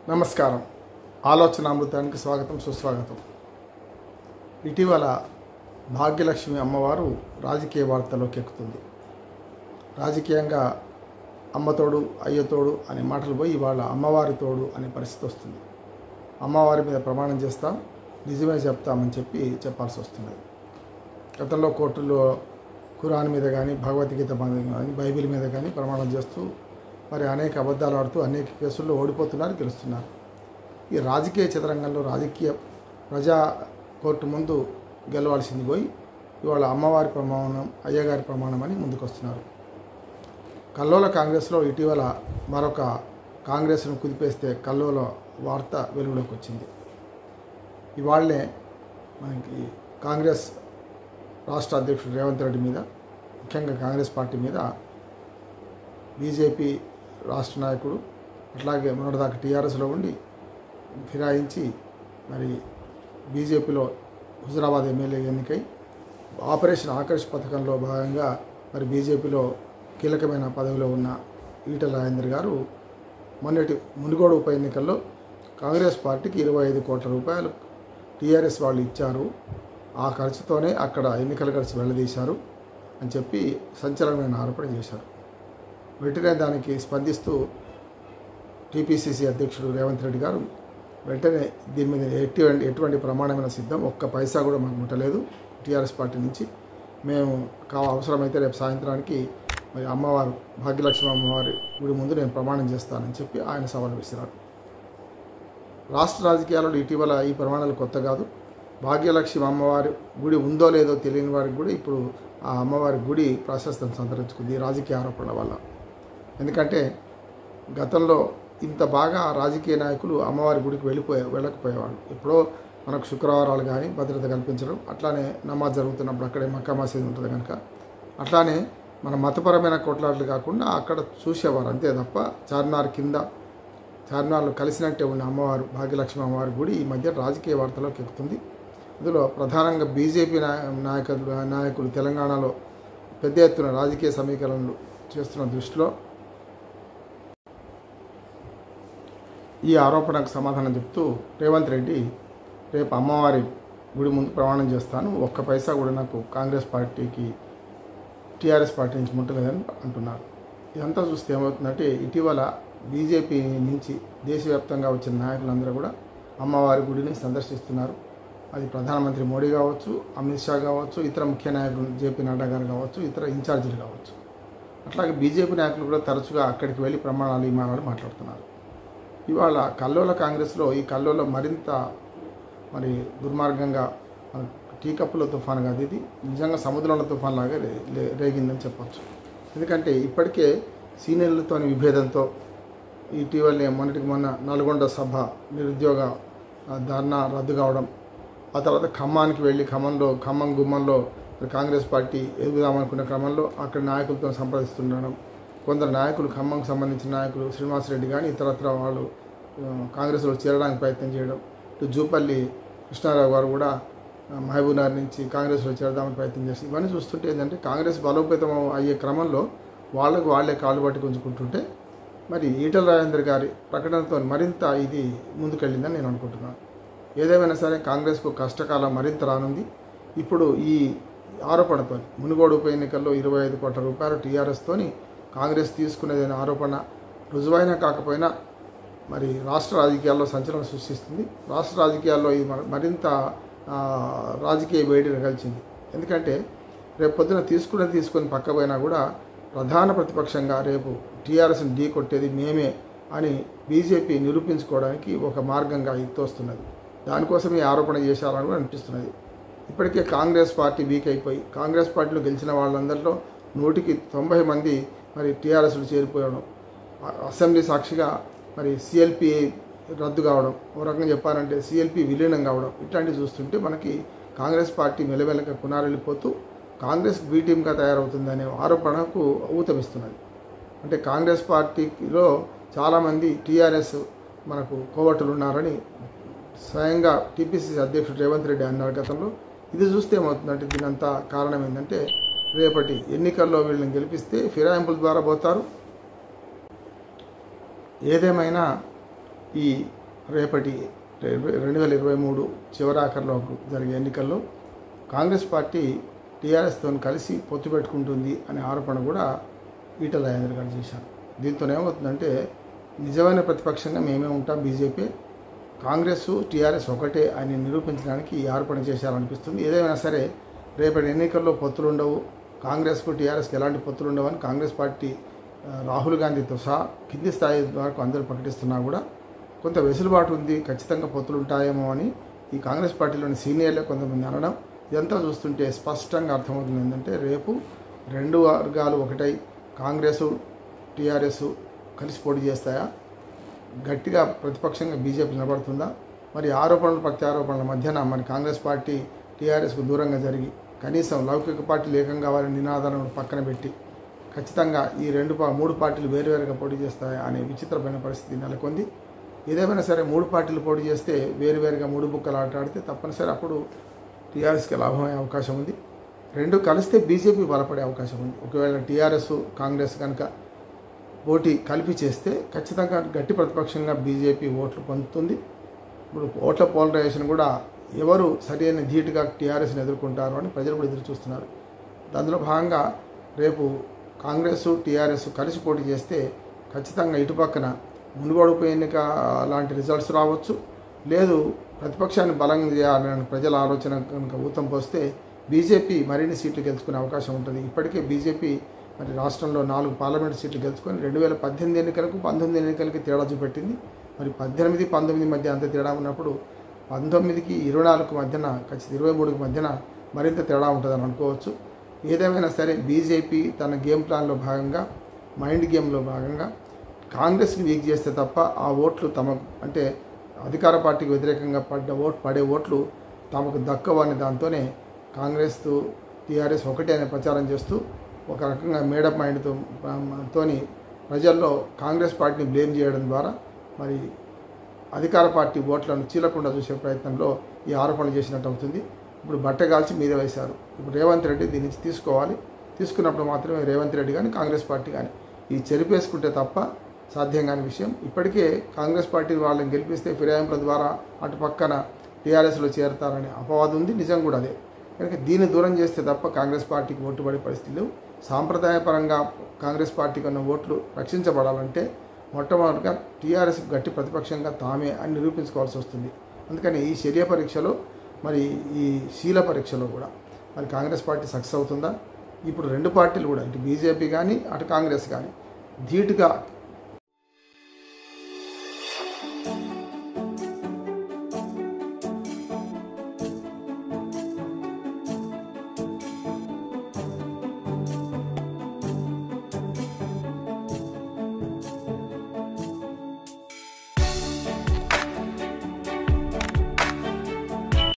నమస్కారం. ఆలోచనామృతానికి స్వాగతం, సుస్వాగతం. ఇటీవల భాగ్యలక్ష్మి అమ్మవారు రాజకీయ వార్తల్లోకి ఎక్కుతుంది. రాజకీయంగా అమ్మతోడు అయ్యతోడు అనే మాటలు పోయి ఇవాళ అమ్మవారి తోడు అనే పరిస్థితి వస్తుంది. అమ్మవారి మీద ప్రమాణం చేస్తాం, నిజమే చెప్తామని చెప్పాల్సి వస్తుంది. గతంలో కోర్టుల్లో ఖురాన్ మీద కానీ, భగవద్గీత మీద కానీ, బైబిల్ మీద కానీ ప్రమాణం చేస్తూ మరి అనేక అబద్ధాలు ఆడుతూ అనేక కేసుల్లో ఓడిపోతున్నారు, గెలుస్తున్నారు. ఈ రాజకీయ చదరంగంలో ప్రజా కోర్టు ముందు గెలవాల్సింది పోయి ఇవాళ అమ్మవారి ప్రమాణం, అయ్యగారి ప్రమాణం అని ముందుకొస్తున్నారు. కల్లోల కాంగ్రెస్లో ఇటీవల మరొక కాంగ్రెస్ను కుదిపేస్తే కల్లోల వార్త వెలుగులోకి వచ్చింది. ఇవాళనే మనకి కాంగ్రెస్ రాష్ట్ర అధ్యక్షుడు రేవంత్ రెడ్డి మీద, ముఖ్యంగా కాంగ్రెస్ పార్టీ మీద బీజేపీ రాష్ట్ర నాయకుడు అట్లాగే మొన్నటిదాకా టీఆర్ఎస్లో ఉండి ఫిరాయించి మరి బీజేపీలో హుజురాబాద్ ఎమ్మెల్యే ఎన్నికై ఆపరేషన్ ఆకర్ష్ పథకంలో భాగంగా మరి బీజేపీలో కీలకమైన పదవిలో ఉన్న ఈటెల రాజేందర్ గారు మొన్నటి మునుగోడు ఉప ఎన్నికల్లో కాంగ్రెస్ పార్టీకి 25 కోట్ల రూపాయలు టీఆర్ఎస్ వాళ్ళు ఇచ్చారు, ఆ ఖర్చుతోనే అక్కడ ఎన్నికల ఖర్చు వెళ్ళదీశారు అని చెప్పి సంచలనమైన ఆరోపణ చేశారు. వెంటనే దానికి స్పందిస్తూ టీపీసీసీ అధ్యక్షుడు రేవంత్ రెడ్డి గారు వెంటనే దీని మీద ఎటువంటి ప్రమాణమైన సిద్ధం, ఒక్క పైసా కూడా మాకు ముట్టలేదు టీఆర్ఎస్ పార్టీ నుంచి. మేము అవసరమైతే రేపు సాయంత్రానికి మరి అమ్మవారు భాగ్యలక్ష్మి అమ్మవారి గుడి ముందు నేను ప్రమాణం చేస్తానని చెప్పి ఆయన సవాల్ విసిరారు. రాష్ట్ర రాజకీయాలలో ఇటీవల ఈ ప్రమాణాలు కొత్త కాదు. భాగ్యలక్ష్మి అమ్మవారి గుడి ఉందో లేదో తెలియని వారికి కూడా ఇప్పుడు ఆ అమ్మవారి గుడి ప్రాశస్త్యం సంతరించుకుంది ఈ రాజకీయ ఆరోపణల వల్ల. ఎందుకంటే గతంలో ఇంత బాగా రాజకీయ నాయకులు అమ్మవారి గుడికి వెళ్ళకపోయేవాళ్ళు. ఎప్పుడో మనకు శుక్రవారాలు కానీ భద్రత కల్పించడం, అట్లానే నమాజ్ జరుగుతున్నప్పుడు అక్కడే మక్కా మసీదు ఉంటుంది కనుక అట్లానే మన మతపరమైన కొట్లాటలు కాకుండా అక్కడ చూసేవారు అంతే తప్ప చార్మినార్లో కలిసినట్టే ఉన్న అమ్మవారు భాగ్యలక్ష్మి అమ్మవారి గుడి ఈ మధ్య రాజకీయ వార్తలోకి ఎక్కుతుంది. ఇందులో ప్రధానంగా బీజేపీ నాయకులు తెలంగాణలో పెద్ద ఎత్తున రాజకీయ సమీకరణలు చేస్తున్న దృష్టిలో ఈ ఆరోపణకు సమాధానం చెప్తూ రేవంత్ రెడ్డి రేపు అమ్మవారి గుడి ముందు ప్రమాణం చేస్తాను, ఒక్క పైసా కూడా నాకు కాంగ్రెస్ పార్టీకి టీఆర్ఎస్ పార్టీ నుంచి ముట్టలేదని అంటున్నారు. ఇదంతా చూస్తే ఏమవుతుందంటే ఇటీవల బీజేపీ నుంచి దేశవ్యాప్తంగా వచ్చిన నాయకులందరూ కూడా అమ్మవారి గుడిని సందర్శిస్తున్నారు. అది ప్రధానమంత్రి మోడీ కావచ్చు, అమిత్ షా కావచ్చు, ఇతర ముఖ్య నాయకులు జేపీ నడ్డా గారు కావచ్చు, ఇతర ఇన్ఛార్జీలు కావచ్చు. అట్లాగే బీజేపీ నాయకులు కూడా తరచుగా అక్కడికి వెళ్ళి ప్రమాణాలు మాట్లాడుతున్నారు. ఇవాళ కల్లోల కాంగ్రెస్లో ఈ కల్లోల మరింత మరి దుర్మార్గంగా టీ కప్పుల తుఫాను కాదు, ఇది నిజంగా సముద్రంలో తుఫాన్ లాగా రేగిందని చెప్పచ్చు. ఎందుకంటే ఇప్పటికే సీనియర్లతోని విభేదంతో ఇటీవలే మొన్న నల్గొండ సభ నిరుద్యోగ ధర్నా రద్దు కావడం, ఆ తర్వాత ఖమ్మానికి వెళ్ళి ఖమ్మం గుమ్మంలో కాంగ్రెస్ పార్టీ ఎదుగుదామనుకున్న క్రమంలో అక్కడ నాయకులతో సంప్రదిస్తుండడం, కొందరు నాయకులు ఖమ్మంకు సంబంధించిన నాయకులు శ్రీనివాసరెడ్డి కానీ ఇతరత్ర వాళ్ళు కాంగ్రెస్లో చేరడానికి ప్రయత్నం చేయడం, ఇటు జూపల్లి కృష్ణారావు గారు కూడా మహబూబ్నగర్ నుంచి కాంగ్రెస్లో చేరదామని ప్రయత్నం చేసి ఇవన్నీ చూస్తుంటే ఏంటంటే కాంగ్రెస్ బలోపేతం అయ్యే క్రమంలో వాళ్ళే కాళ్ళు పట్టి గుంజుకుంటుంటే మరి ఈటెల రాజేందర్ గారి ప్రకటనతో మరింత ఇది ముందుకెళ్ళిందని నేను అనుకుంటున్నాను. ఏదేమైనా సరే కాంగ్రెస్కు కష్టకాలం మరింత రానుంది. ఇప్పుడు ఈ ఆరోపణతో మునుగోడు ఉప ఎన్నికల్లో 25 కోట్ల రూపాయలు టీఆర్ఎస్తోని కాంగ్రెస్ తీసుకునేదైన ఆరోపణ రుజువైనా కాకపోయినా మరి రాష్ట్ర రాజకీయాల్లో సంచలనం సృష్టిస్తుంది. రాష్ట్ర రాజకీయాల్లో ఇది మరింత రాజకీయ వేడిని కలిసింది. ఎందుకంటే రేపు పొద్దున తీసుకొని పక్కపోయినా కూడా ప్రధాన ప్రతిపక్షంగా రేపు టీఆర్ఎస్ని ఢీ కొట్టేది మేమే అని బీజేపీ నిరూపించుకోవడానికి ఒక మార్గంగా ఇది తోస్తున్నది. దానికోసం ఈ ఆరోపణ చేశారని కూడా అనిపిస్తున్నది. ఇప్పటికే కాంగ్రెస్ పార్టీ వీక్ అయిపోయి కాంగ్రెస్ పార్టీలో గెలిచిన వాళ్ళందరిలో 100కి 90 మంది మరి టీఆర్ఎస్లో చేరిపోవడం, అసెంబ్లీ సాక్షిగా మరి సిఎల్పి రద్దు కావడం, ఓ రకంగా చెప్పాలంటే సిఎల్పి విలీనం కావడం, ఇట్లాంటివి చూస్తుంటే మనకి కాంగ్రెస్ పార్టీ మెల్లమెల్లగా పునారెళ్ళిపోతూ కాంగ్రెస్ బీ టీమ్గా తయారవుతుందనే ఆరోపణకు ఊతమిస్తున్నది. అంటే కాంగ్రెస్ పార్టీలో చాలామంది టీఆర్ఎస్ మనకు కోవట్టులు ఉన్నారని స్వయంగా టీపీసీసీ అధ్యక్షుడు రేవంత్ రెడ్డి అన్నారు గతంలో. ఇది చూస్తే ఏమవుతుందంటే దీనంతా కారణం ఏంటంటే రేపటి ఎన్నికల్లో వీళ్ళని గెలిపిస్తే ఫిరాయింపుల ద్వారా పోతారు. ఏదేమైనా ఈ రేపటి 2023 చివరాఖరిలో జరిగే ఎన్నికల్లో కాంగ్రెస్ పార్టీ టీఆర్ఎస్తో కలిసి పొత్తు పెట్టుకుంటుంది అనే ఆరోపణ కూడా ఈటెల రాజేందర్ గారు చేశారు. దీంతో ఏమవుతుందంటే నిజమైన ప్రతిపక్షంగా మేమే ఉంటాం, బీజేపీ కాంగ్రెస్ టీఆర్ఎస్ ఒకటే అని నిరూపించడానికి ఈ ఆరోపణ చేశారనిపిస్తుంది. ఏదైనా సరే రేపటి ఎన్నికల్లో పొత్తులు ఉండవు, కాంగ్రెస్కు టీఆర్ఎస్కి ఎలాంటి పొత్తులు ఉండవని కాంగ్రెస్ పార్టీ రాహుల్ గాంధీతో సహా కింది స్థాయి వరకు అందరూ ప్రకటిస్తున్నా కూడా కొంత వెసులుబాటు ఉంది, ఖచ్చితంగా పొత్తులు ఉంటాయేమో అని ఈ కాంగ్రెస్ పార్టీలోని సీనియర్లే కొంతమంది అనడం ఇదంతా చూస్తుంటే స్పష్టంగా అర్థమవుతుంది ఏంటంటే రేపు రెండు వర్గాలు ఒకటై కాంగ్రెస్ టీఆర్ఎస్ కలిసి పోటీ చేస్తాయా, గట్టిగా ప్రతిపక్షంగా బీజేపీ నిలబడుతుందా, మరి ఆరోపణలు ప్రత్యారోపణల మధ్యన మరి కాంగ్రెస్ పార్టీ టీఆర్ఎస్కు దూరంగా జరిగి కనీసం లౌకిక పార్టీలు ఏకం కావాలని నినాదాలను పక్కన పెట్టి ఖచ్చితంగా ఈ మూడు పార్టీలు వేరువేరుగా పోటీ చేస్తాయా అనే విచిత్రమైన పరిస్థితి నెలకొంది. ఏదేమైనా సరే మూడు పార్టీలు పోటీ చేస్తే వేరువేరుగా మూడు బుక్కలు ఆటాడితే తప్పనిసరి అప్పుడు టీఆర్ఎస్కి లాభమయ్యే అవకాశం ఉంది. రెండు కలిస్తే బీజేపీ బలపడే అవకాశం ఉంది. ఒకవేళ టీఆర్ఎస్ కాంగ్రెస్ కనుక పోటీ కలిపి చేస్తే ఖచ్చితంగా గట్టి ప్రతిపక్షంగా బీజేపీ ఓట్లు పొందుతుంది. ఇప్పుడు ఓట్ల పోలరైజేషన్ కూడా ఎవరు సరైన ధీటుగా టీఆర్ఎస్ని ఎదుర్కొంటారు అని ప్రజలు కూడా ఎదురు చూస్తున్నారు. అందులో భాగంగా రేపు కాంగ్రెస్ టీఆర్ఎస్ కలిసి పోటీ చేస్తే ఖచ్చితంగా ఇటుపక్కన మునుగోడు ఉప ఎన్నిక లాంటి రిజల్ట్స్ రావచ్చు, లేదు ప్రతిపక్షాన్ని బలంగా చేయాలని ప్రజల ఆలోచన కనుక ఊతం పోస్తే బీజేపీ మరిన్ని సీట్లు గెలుచుకునే అవకాశం ఉంటుంది. ఇప్పటికే బీజేపీ మరి రాష్ట్రంలో 4 పార్లమెంట్ సీట్లు గెలుచుకొని 2018 ఎన్నికలకు 19 ఎన్నికలకి తేడా చూపెట్టింది. మరి 18, 19 మధ్య అంత తేడా ఉన్నప్పుడు 19కి 24 మధ్యన ఖచ్చితంగా 23కి మధ్యన మరింత తేడా ఉంటుందని అనుకోవచ్చు. ఏదేమైనా సరే బీజేపీ తన గేమ్ ప్లాన్లో భాగంగా మైండ్ గేమ్లో భాగంగా కాంగ్రెస్ని వీక్ చేస్తే తప్ప ఆ ఓట్లు తమకు అంటే అధికార పార్టీకి వ్యతిరేకంగా పడే ఓట్లు తమకు దక్కవని దాంతోనే కాంగ్రెస్ టీఆర్ఎస్ ఒకటే అనే ప్రచారం చేస్తూ ఒక రకంగా మేడప్ మైండ్తోని ప్రజల్లో కాంగ్రెస్ పార్టీని బ్లేమ్ చేయడం ద్వారా మరి అధికార పార్టీ ఓట్లను చీలకుండా చూసే ప్రయత్నంలో ఈ ఆరోపణలు చేసినట్టు అవుతుంది. ఇప్పుడు బట్టగాల్చి మీద వేశారు. ఇప్పుడు రేవంత్ రెడ్డి దీని నుంచి తీసుకోవాలి, తీసుకున్నప్పుడు మాత్రమే రేవంత్ రెడ్డి కానీ కాంగ్రెస్ పార్టీ కానీ ఈ చెరిపేసుకుంటే తప్ప సాధ్యం కాని విషయం. ఇప్పటికే కాంగ్రెస్ పార్టీ వాళ్ళని గెలిపిస్తే ఫిరాయింపుల ద్వారా అటు పక్కన టీఆర్ఎస్లో చేరతారనే అపవాదం ఉంది, నిజం కూడా అదే. కనుక దీన్ని దూరం చేస్తే తప్ప కాంగ్రెస్ పార్టీకి ఓటుపడే పరిస్థితులు. సాంప్రదాయపరంగా కాంగ్రెస్ పార్టీకి ఉన్న ఓట్లు రక్షించబడాలంటే మొట్టమొదటిగా టీఆర్ఎస్ గట్టి ప్రతిపక్షంగా తామే అని నిరూపించుకోవాల్సి వస్తుంది. అందుకని ఈ శర్య పరీక్షలో మరి ఈ శీల పరీక్షలో కూడా మరి కాంగ్రెస్ పార్టీ సక్సెస్ అవుతుందా? ఇప్పుడు రెండు పార్టీలు కూడా ఇటు బీజేపీ కానీ అటు కాంగ్రెస్ కానీ ధీటుగా